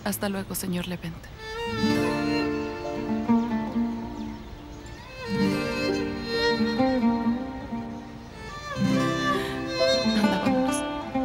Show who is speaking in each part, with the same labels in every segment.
Speaker 1: Hasta luego, señor Levent. Anda, vámonos.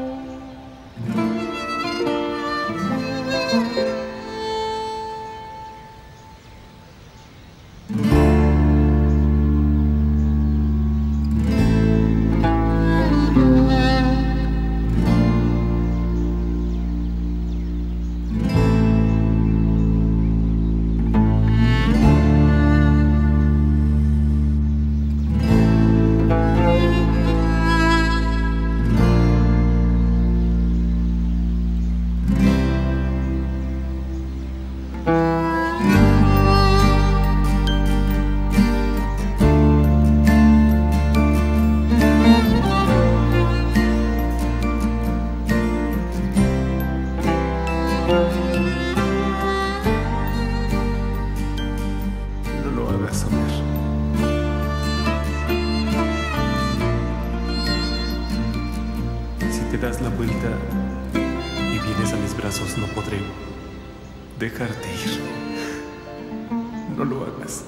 Speaker 2: No lo hagas, Homer. Si te das la vuelta y vienes a mis brazos, no podré dejarte ir. No lo hagas.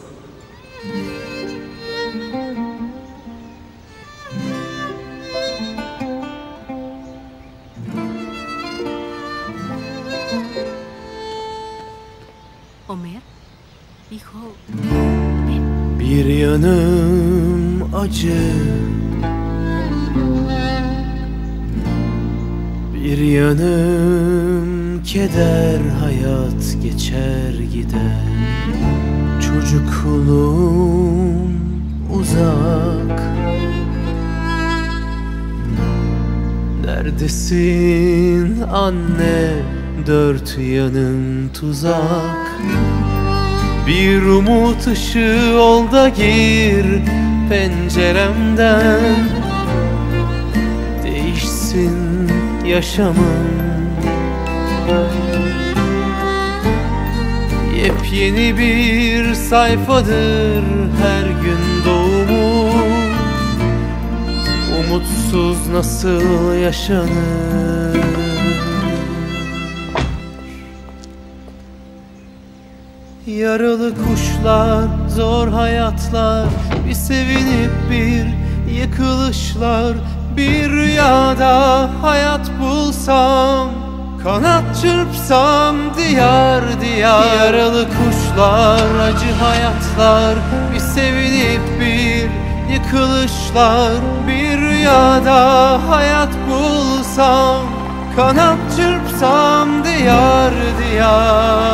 Speaker 1: Homer, hijo,
Speaker 3: Bir yanım acı, bir yanım keder. Hayat geçer gider, çocukluğum uzak. Neredesin anne, dört yanın tuzak. Bir umut ışığı ol da gir penceremden. Değişsin yaşamım, yepyeni bir sayfadır her gün doğumu. Umutsuz nasıl yaşanır? Yaralı kuşlar, zor hayatlar, bir sevinip bir yıkılışlar. Bir rüyada hayat bulsam, kanat çırpsam diyar diyar. Yaralı kuşlar, acı hayatlar, bir sevinip bir yıkılışlar. Bir rüyada hayat bulsam, kanat çırpsam diyar diyar.